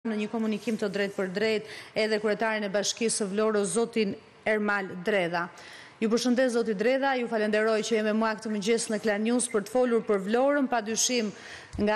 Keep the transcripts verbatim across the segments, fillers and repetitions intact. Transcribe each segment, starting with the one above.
në një komunikim të drejt për drejt edhe kryetarin e Bashkisë së Vlorës, zotin Ermal Dredha. Ju përshëndes zoti Dredha, ju falenderoj që jemi me mua këtë mëngjes në Klan News për të folur për Vlorën, padyshim nga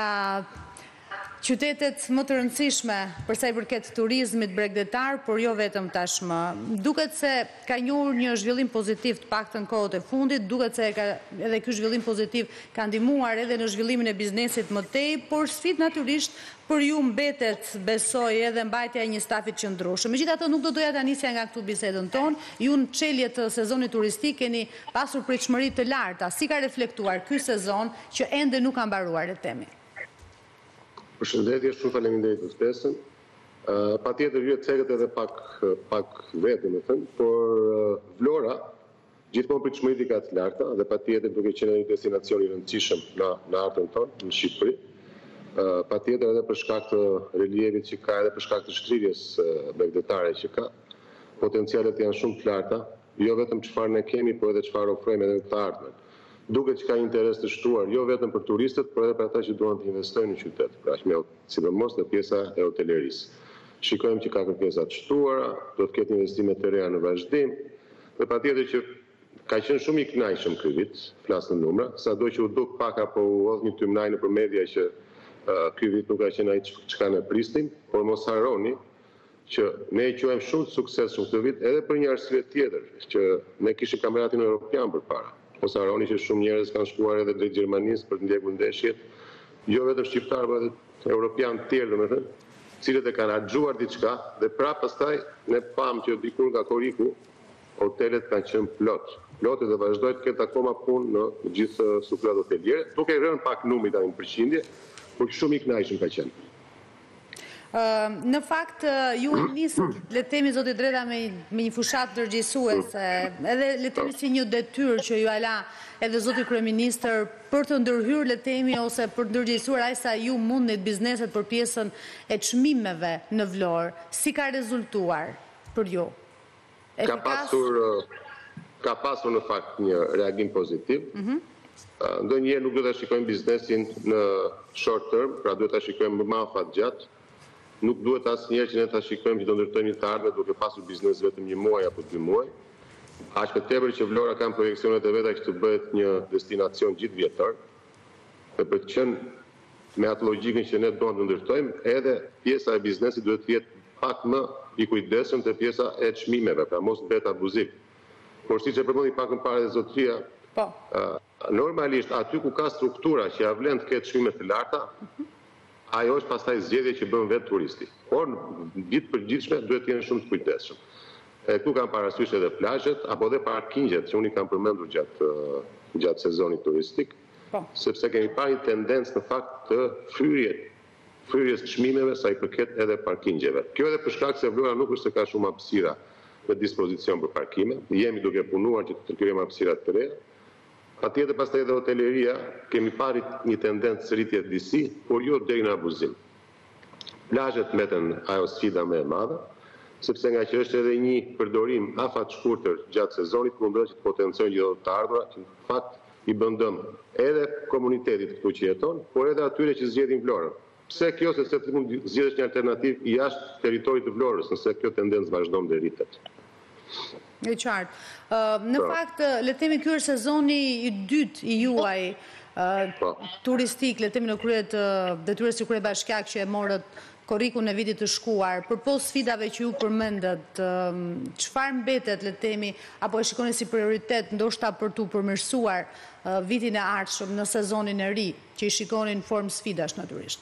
qytetet më të rëndësishme për sa i përket turizmit bregdetar, por jo vetëm tashmë. Duket se ka njohur një zhvillim pozitiv të paktën kohët e fundit, duket se ka, edhe ky zhvillim pozitiv ka ndihmuar edhe në zhvillimin e biznesit më tej, por sfidë natyrisht për ju mbetet, besoj, edhe mbajtja e një stafi të qëndrueshëm. Megjithatë, nuk do doja ta nisja nga këtu bisedën tonë. Ju në çelje të sezonit turistik keni pasur pritshmëri të larta. Si ka reflektuar ky sezon që ende nuk ka mbaruar, le të themi? Përshëndetje, shumë faleminderit për ftesën. Uh, Patjetër ju e cekët edhe pak pak vetë, më thënë, por uh, Vlora gjithmonë pritshmëritë i ka të larta dhe patjetër duke qenë një destinacion i rëndësishëm në në artën tonë, në Shqipëri. Uh, patjetër edhe për shkak të relievit që ka, edhe për shkak të shkrirjes uh, bregdetare që ka, potencialet janë shumë të larta, jo vetëm çfarë ne kemi, por edhe çfarë ofrojmë edhe në të ardhmen. Duket që ka interes të shtuar, jo vetëm për turistët, por edhe për ata që duan të investojnë në qytet, pra me sidomos në pjesa e hotelerisë. Shikojmë që ka kërkesa të shtuara, do të ketë investime të reja në vazhdim, dhe patjetër që ka qenë shumë i kënaqshëm ky vit, flas në numra, sado që u duk pak apo u hodh një tymnaj nëpër media që uh, ky vit nuk ka qenë ai çka ne pristim, por mos harroni që ne e quajmë shumë suksesshëm këtë vit edhe për një arsye tjetër, që ne kishim kampionatin evropian përpara. Mos harroni që shumë njerëz kanë shkuar edhe drejt Gjermanisë për të ndjekur ndeshjet, jo vetëm shqiptarë, por edhe europianë të tjerë, domethënë, cilët e kanë harxhuar diçka dhe prapë pastaj ne pam që dikur nga Koriku hotelet kanë qenë plot. Plotë dhe vazhdojnë të ketë akoma punë në gjithë suqrat hoteliere, duke rënë pak numri tani në përqindje, por shumë i kënaqshëm ka qenë. Uh, në fakt, uh, ju nisë, le të themi zoti Dredha, me, me një fushat ndërgjegjësuese, edhe le të themi si një detyrë që ju ala edhe zoti kryeministër për të ndërhyrë, le të themi, ose për të ndërgjegjësuar ai sa ju mundit bizneset për pjesën e çmimeve në Vlorë. Si ka rezultuar për ju? Efikas? Ka pasur ka pasur në fakt një reagim pozitiv. Mm-hmm. uh, Ndonjëherë nuk do ta shikojmë biznesin në short term, pra duhet ta shikojmë më afatgjatë. Nuk duhet asnjëherë që ne ta shikojmë që do ndërtojmë një të ardhme duke pasur biznes vetëm një muaj apo dy muaj. Aq më tepër që Vlora ka projeksionet e veta që të bëhet një destinacion gjithvjetor. Dhe për të qenë me atë logjikën që ne duam të ndërtojmë, edhe pjesa e biznesit duhet të jetë pak më i kujdesshëm te pjesa e çmimeve, pra mos bëhet abuziv. Por siç e përmendi pak më parë dhe zotëria, po. Uh, normalisht aty ku ka struktura që ja vlen të ketë çmime të larta, ajo është pastaj zgjedhje që bën vetë turisti. Por në ditë përgjithshme duhet të jenë shumë të kujdesshëm. E këtu kanë parasysh edhe plazhet apo edhe parkingjet që unë i kam përmendur gjatë gjatë sezonit turistik, po. Sepse kemi parë një tendencë në fakt të fryrje, fryrjes çmimeve sa i përket edhe parkingjeve. Kjo edhe për shkak se Vlora nuk është se ka shumë hapësira në dispozicion për parkime, jemi duke punuar që të krijojmë hapësira të reja. Patjetër pastaj edhe hoteleria, kemi parë një tendencë rritje të disi, por jo deri në abuzim. Plazhet mbeten ajo sfida më e madhe, sepse nga që është edhe një përdorim afat shkurtër gjatë sezonit, mundohet që të potencojnë gjithë të ardhurat, që në fakt i bën dëm edhe komunitetit këtu që jeton, por edhe atyre që zgjedhin Vlorën. Pse kjo, sepse ti mund zgjedhësh një alternativë jashtë territorit të Vlorës, nëse kjo tendencë vazhdon dhe rritet. E qartë. Uh, në pa. fakt, le të themi ky është sezoni i dytë i juaj uh, turistik, le të themi në krye të detyrës së kryebashkiak që e morët Korrikun e vitit të shkuar, përpos sfidave që ju përmendët, uh, çfarë mbetet, le të themi, apo e shikoni si prioritet ndoshta për tu përmirësuar uh, vitin e ardhshëm në sezonin e ri, që i shikoni në formë sfidash natyrisht?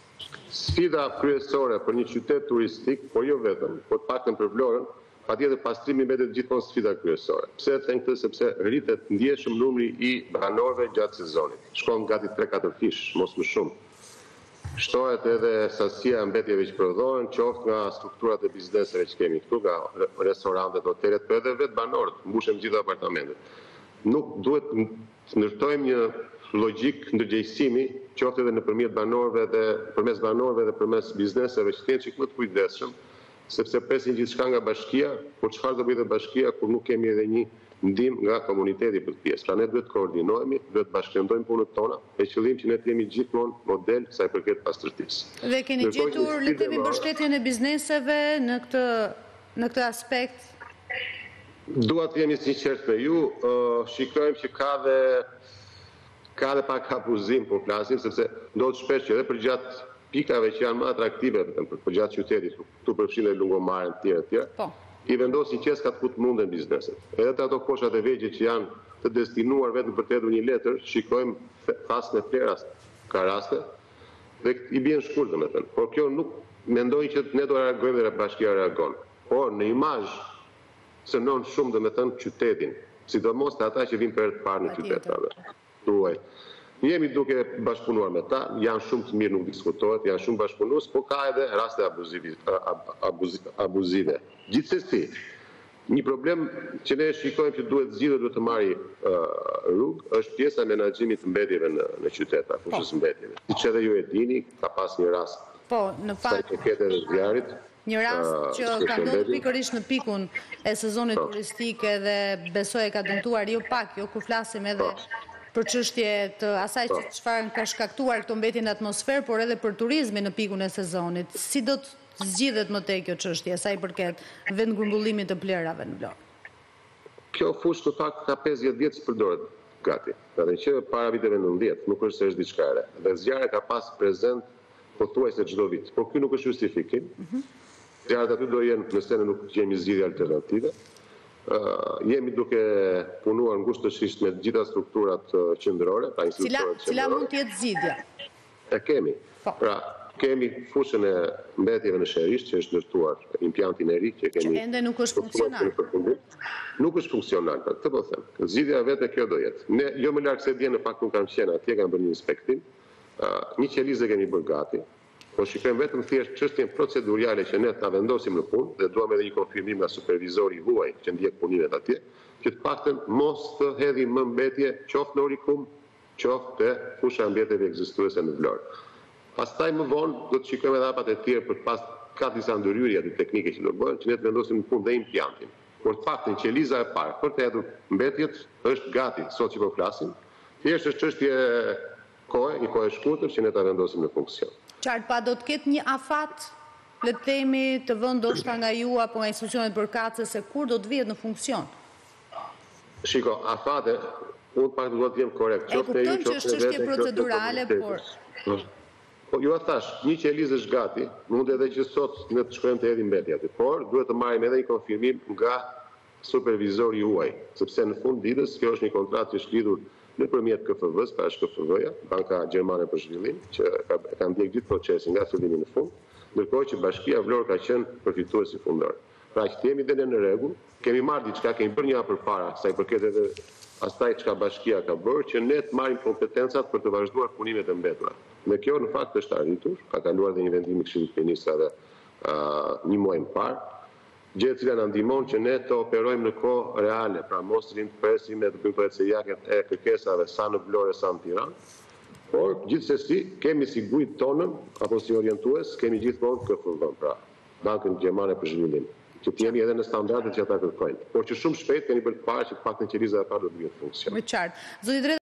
Sfida kryesore për një qytet turistik, por jo vetëm, por të paktën për Vlorën, patjetër pastrimi mbetet gjithmonë sfida kryesore. Pse e them këtë? Sepse rritet ndjeshëm numri i banorëve gjatë sezonit. Shkon gati tre katër fish, mos më shumë. Shtohet edhe sasia e mbetjeve që prodhohen, qoftë nga strukturat e bizneseve që kemi këtu, nga restorantet, hotelet, por edhe vetë banorët, mbushem gjithë apartamentet. Nuk duhet të ndërtojmë një logjik ndërgjegjësimi, qoftë edhe nëpërmjet banorëve dhe përmes banorëve dhe përmes bizneseve që të jenë çik më të kujdesshëm, sepse presin gjithçka nga bashkia, por çfarë do bëjë bashkia kur nuk kemi edhe një ndihmë nga komuniteti për të pjesë. Pra ne duhet të koordinohemi, duhet të bashkëndojmë punët tona, me qëllim që ne të jemi gjithmonë model sa i përket pastërtisë. Dhe keni gjetur le të themi mbështetjen e bizneseve në këtë në këtë aspekt? Dua të jemi sinqert me ju, uh, shikojmë që ka dhe ka dhe pak abuzim për flasim, sepse ndodh shpesh që edhe për gjatë pikave që janë më atraktive për gjatë qytetit, këtu përfshin dhe lungomaren të tjera të tjera, po. I vendosin qeskat ku të munden bizneset. Edhe të ato koshat e vegje që janë të destinuar vetëm për të hedhur një letër, shikojmë fasën e fleras ka raste dhe i bien shkurt domethënë. Por kjo nuk mendoj që ne do reagojmë dhe bashkia reagon. Por në imazh sënon shumë domethënë qytetin, sidomos të ata që vinë për të parë në qytet. Tuaj. Jemi duke bashkëpunuar me ta, janë shumë të mirë, nuk diskutohet, janë shumë bashkëpunues, por ka edhe raste abuzive. Gjithsesi, një problem që ne shikojmë që duhet zgjidhur, duhet të marrë rrugë, është pjesa e menaxhimit të mbetjeve në, në qytet, fushës mbetjeve. Siç edhe ju e dini, ka pas një rast. Po, në fakt. zjarit. Një rast që ka ndodhur pikërisht në pikun e sezonit turistik dhe besoj e ka dëmtuar jo pak, jo kur flasim edhe për çështje të asaj që çfarë ka shkaktuar këto mbetje në atmosferë, por edhe për turizmin në pikun e sezonit. Si do të zgjidhet më tej kjo çështje, sa i përket vend grumbullimit të plerave në Vlorë? Kjo fushë në fakt ka pesëdhjetë vjet që përdoret gati. Edhe që para viteve nëntëdhjetë, nuk është se është diçka e re. Dhe zjarri ka pas prezent pothuajse çdo vit. Por ky nuk është justifikim. Zjarret aty do jenë nëse ne nuk kemi zgjidhje alternative. Uh, jemi duke punuar ngushtësisht me gjitha strukturat uh, qendrore, pra institucionet qendrore. Cila mund të jetë zgjidhja? E kemi. Po. Pra, kemi fushën e mbetjeve në Sherish, që është ndërtuar impjantin e ri, që kemi. Që ende nuk është funksional. Nuk është funksional, pra, të po them. Zgjidhja vetë kjo do jetë. Ne jo më larg se dje në fakt nuk kam qenë atje, kam bërë një inspektim. Uh, një qelizë kemi bërë gati. Po shikojmë vetëm thjesht çështjen procedurale që ne ta vendosim në punë dhe duam edhe një konfirmim nga supervizori huaj që ndjek punimet atje, që të paktën mos të hedhim më mbetje qoftë në Orikum, qoftë te fusha e mbjetjeve ekzistuese në Vlorë. Pastaj më vonë do të shikojmë edhe hapat e tjerë për pas ka disa ndërhyrje aty teknike që do bëhen, që ne të vendosim në punë dhe impjantin. Por të paktën qeliza e parë për të hedhur mbetjet është gati sot që po flasim. Thjesht është çështje kohe, një kohë e shkurtër që ne ta vendosim në funksion. Qartë, pa do të ketë një afat, le të themi, të vënë ndoshta nga ju apo nga institucionet përkatëse se kur do të vihet në funksion? Shiko, afate, unë pak duhet të jem korrekt. E kuptojmë që është çështje procedurale, por... Po, ju a thash, një qelizë është gati, mund edhe që sot ne të shkojmë të hedhim mbetja aty, por duhet të marrim edhe një konfirmim nga supervizori juaj, sepse në fund ditës kjo është një kontratë që është lidhur nëpërmjet K F V-s, pra është K F V-ja, Banka Gjermane për Zhvillim, që ka, ka ndjek gjithë procesin nga fillimi në fund, ndërkohë që Bashkia Vlorë ka qenë përfituesi fundor. Pra që jemi dhe ne në rregull, kemi marrë diçka, kemi bërë një hap përpara, sa i përket edhe asaj çka Bashkia ka bërë, që ne të marrim kompetencat për të vazhduar punimet e mbetura. Dhe kjo në fakt është arritur, ka kaluar dhe një vendim i Këshillit të Ministrave uh, një muaj më parë, gjë e cila na ndihmon që ne të operojmë në kohë reale, pra mos rinë të presim me të bëjmë përcejaqet e kërkesave sa në Vlorë sa në Tiranë. Por gjithsesi kemi si gujt tonën apo si orientues, kemi gjithmonë K F V-n, pra Bankën Gjermane për Zhvillim, që të jemi edhe në standardet që ata kërkojnë. Por që shumë shpejt keni bërë të parë që të paktën qeliza e parë do të vihet në funksion. Me qartë. Zoti